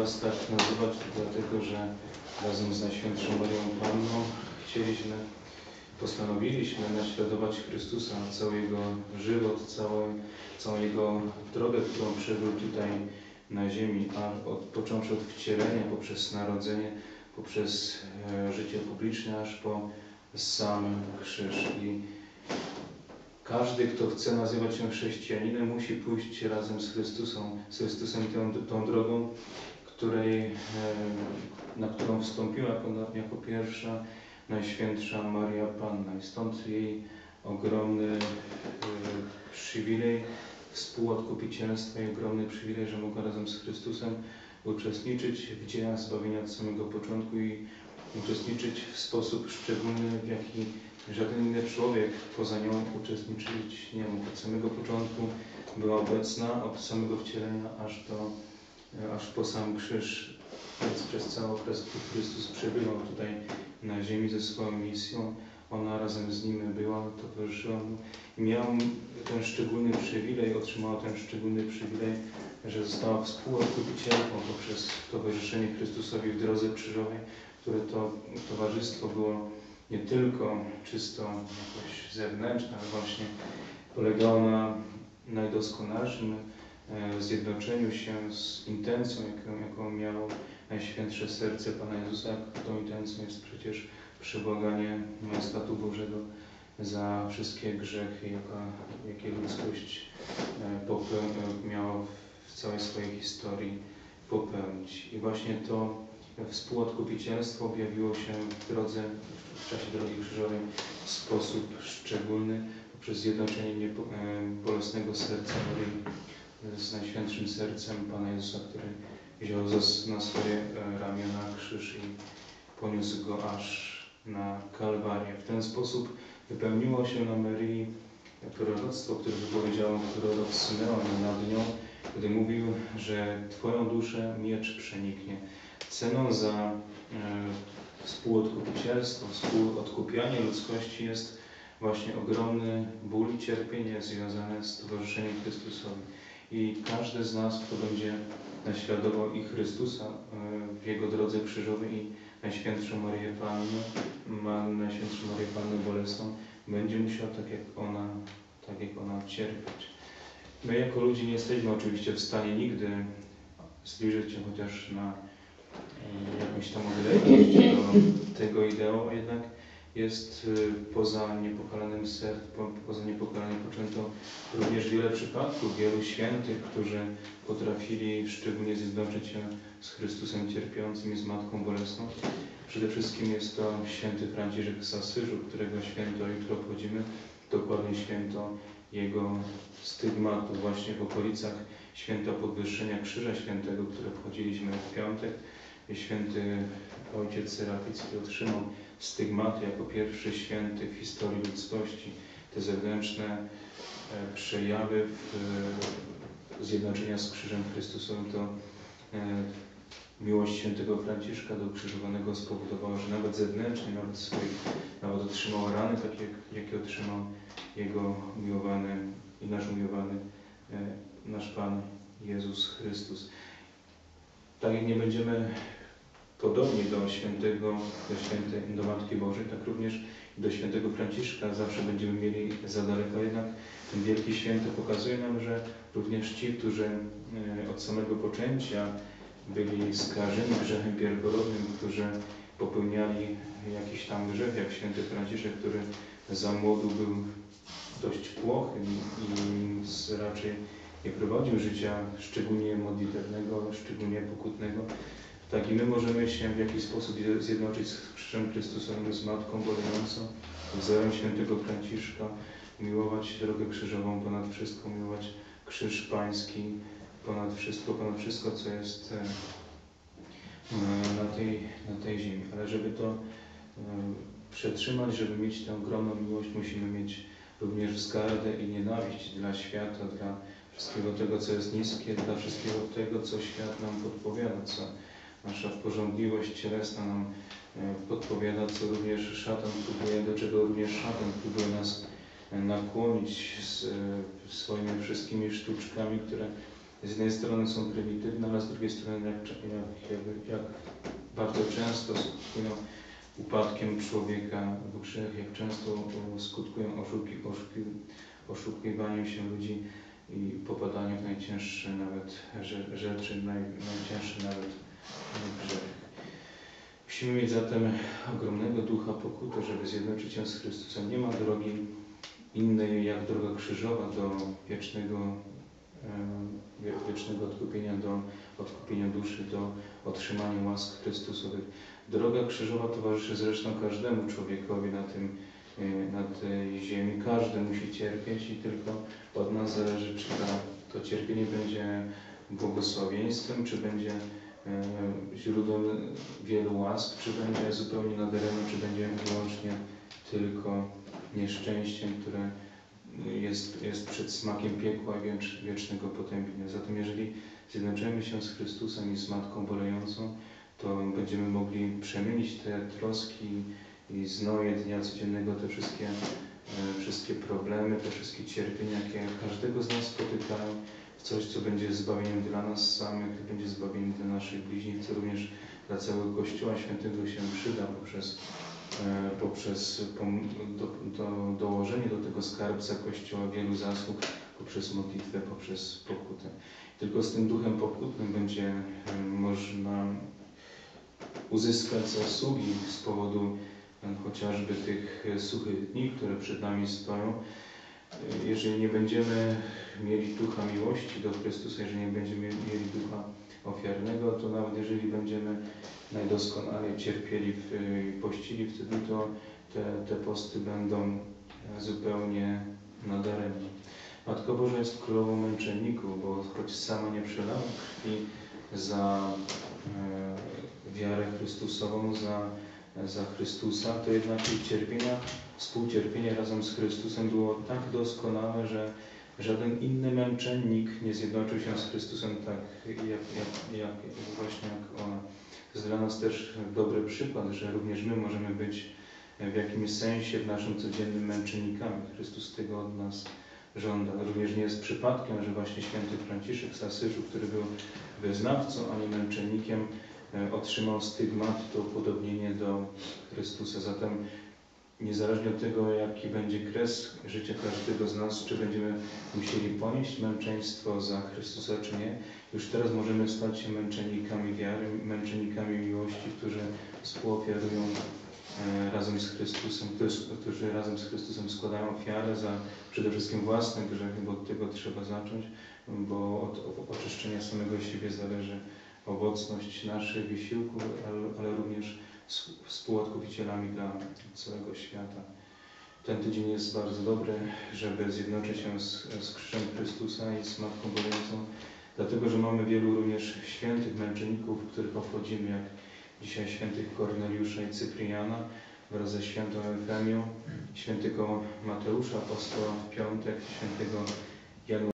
nas tak nazywać, to dlatego, że razem z Najświętszą Marią Panną postanowiliśmy naśladować Chrystusa, cały Jego żywot, całą Jego drogę, którą przebył tutaj na ziemi, począwszy od wcielenia, poprzez narodzenie, poprzez życie publiczne, aż po sam krzyż. I każdy, kto chce nazywać się chrześcijaninem, musi pójść razem z Chrystusem tą drogą, na którą wstąpiła jako pierwsza Najświętsza Maria Panna. I stąd jej ogromny przywilej współodkupicielstwa i ogromny przywilej, że mogła razem z Chrystusem uczestniczyć w dziejach zbawienia od samego początku i uczestniczyć w sposób szczególny, w jaki żaden inny człowiek poza nią uczestniczyć nie mógł. Od samego początku była obecna, od samego wcielenia aż po sam krzyż. Więc przez cały okres, który Chrystus przebywał tutaj na ziemi ze swoją misją, ona razem z nim była, towarzyszyła mu i miała ten szczególny przywilej, otrzymała ten szczególny przywilej, że została współodkupicielką poprzez towarzyszenie Chrystusowi w drodze krzyżowej, które to towarzystwo było nie tylko czysto jakoś zewnętrzne, ale właśnie polegało na najdoskonalszym zjednoczeniu się z intencją, jaką miało Najświętsze Serce Pana Jezusa. Tą intencją jest przecież przebłaganie majestatu Bożego za wszystkie grzechy, jakie ludzkość miała w całej swojej historii popełnić. I właśnie to współodkupicielstwo objawiło się w czasie drogi krzyżowej w sposób szczególny poprzez zjednoczenie bolesnego serca Maryi z Najświętszym Sercem Pana Jezusa, który wziął na swoje ramiona krzyż i poniósł go aż na Kalwarię. W ten sposób wypełniło się na Maryi proroctwo, które wypowiedział prorok Symeon nad nią, gdy mówił, że Twoją duszę miecz przeniknie. Ceną za współodkupicielstwo, współodkupianie ludzkości jest właśnie ogromny ból i cierpienie związane z towarzyszeniem Chrystusowi. I każdy z nas, kto będzie naśladował i Chrystusa w Jego drodze krzyżowej i Najświętszą Marię Pannę Bolesną, będzie musiał tak jak ona cierpieć. My jako ludzie nie jesteśmy oczywiście w stanie nigdy zbliżyć się chociaż na jakąś tam odległość do tego ideału, a jednak jest poza niepokalanym poczęto również wiele przypadków, wielu świętych, którzy potrafili szczególnie zjednoczyć się z Chrystusem cierpiącym i z Matką Bolesną. Przede wszystkim jest to święty Franciszek z Asyżu, którego święto jutro obchodzimy, dokładnie święto jego stygmatu, właśnie w okolicach święta podwyższenia Krzyża Świętego, które obchodziliśmy w piątek. Święty ojciec Seraficki otrzymał stygmaty jako pierwszy święty w historii ludzkości. Te zewnętrzne przejawy zjednoczenia z Krzyżem Chrystusowym to miłość świętego Franciszka do ukrzyżowanego spowodowała, że nawet zewnętrznie, nawet otrzymał rany, takie jakie otrzymał jego umiłowany i nasz umiłowany nasz Pan Jezus Chrystus. Tak jak nie będziemy podobni do Matki Bożej, tak również i do świętego Franciszka zawsze będziemy mieli za daleko. Jednak ten wielki święty pokazuje nam, że również ci, którzy od samego poczęcia byli skażeni grzechem pierworodnym, którzy popełniali jakiś tam grzech, jak święty Franciszek, który za młodu był dość płochy i raczej nie prowadził życia szczególnie modlitewnego, szczególnie pokutnego, tak i my możemy się w jakiś sposób zjednoczyć z Krzyżem Chrystusowym, z Matką Bolejącą, wzorem świętego Franciszka, miłować drogę krzyżową ponad wszystko, miłować Krzyż Pański ponad wszystko, co jest na tej ziemi. Ale żeby to przetrzymać, żeby mieć tę ogromną miłość, musimy mieć również wzgardę i nienawiść dla świata, dla wszystkiego tego, co jest niskie, dla wszystkiego tego, co świat nam podpowiada, co nasza pożądliwość cielesna nam podpowiada, co również szatan próbuje, do czego również szatan próbuje nas nakłonić swoimi wszystkimi sztuczkami, które z jednej strony są prymitywne, ale z drugiej strony jak bardzo często skutkują upadkiem człowieka w grzech, jak często skutkują oszukiwaniem się ludzi i popadaniem w najcięższe nawet rzeczy, najcięższe nawet grzech. Musimy mieć zatem ogromnego ducha pokuty, żeby zjednoczyć się z Chrystusem. Nie ma drogi innej jak droga krzyżowa do wiecznego odkupienia, do odkupienia duszy, do otrzymania łask Chrystusowych. Droga krzyżowa towarzyszy zresztą każdemu człowiekowi na tej ziemi. Każdy musi cierpieć i tylko od nas zależy, czy to cierpienie będzie błogosławieństwem, czy będzie źródłem wielu łask, czy będzie zupełnie nadaremne, czy będzie wyłącznie tylko nieszczęściem, które jest przed smakiem piekła i wiecznego potępienia. Zatem jeżeli zjednoczymy się z Chrystusem i z Matką Bolejącą, to będziemy mogli przemienić te troski i znoje dnia codziennego, te wszystkie problemy, te wszystkie cierpienia, jakie każdego z nas spotykają, w coś, co będzie zbawieniem dla nas samych, będzie zbawieniem dla naszych bliźnich, co również dla całego Kościoła Świętego się przyda poprzez dołożenie do tego skarbca Kościoła wielu zasług, poprzez modlitwę, poprzez pokutę. Tylko z tym duchem pokutnym będzie można uzyskać zasługi z powodu chociażby tych suchych dni, które przed nami stoją. Jeżeli nie będziemy mieli ducha miłości do Chrystusa, jeżeli nie będziemy mieli ducha ofiarnego, to nawet jeżeli będziemy najdoskonalej cierpieli i pościli wtedy, to te posty będą zupełnie nadaremne. Matka Boża jest królową męczenników, bo choć sama nie przelała krwi za wiarę Chrystusową, za Chrystusa, to jednak jej cierpienia, współcierpienie razem z Chrystusem było tak doskonałe, że żaden inny męczennik nie zjednoczył się z Chrystusem tak właśnie jak ona. To jest dla nas też dobry przykład, że również my możemy być w jakimś sensie w naszym codziennym męczennikami. Chrystus tego od nas żąda. Również nie jest przypadkiem, że właśnie święty Franciszek z Asyżu, który był wyznawcą, a nie męczennikiem, otrzymał stygmat, to upodobnienie do Chrystusa. Zatem niezależnie od tego, jaki będzie kres życia każdego z nas, czy będziemy musieli ponieść męczeństwo za Chrystusa, czy nie, już teraz możemy stać się męczennikami wiary, męczennikami miłości, którzy współofiarują razem z Chrystusem, którzy razem z Chrystusem składają ofiarę za przede wszystkim własne grzechy, bo od tego trzeba zacząć, bo od oczyszczenia samego siebie zależy owocność naszych wysiłków, ale również współodkupicielami dla całego świata. Ten tydzień jest bardzo dobry, żeby zjednoczyć się z krzyżem Chrystusa i z Matką Bolejącą, dlatego że mamy wielu również świętych męczenników, których obchodzimy, jak dzisiaj świętych Korneliusza i Cypriana wraz ze świętą Eufemią, świętego Mateusza apostoła w piątek, świętego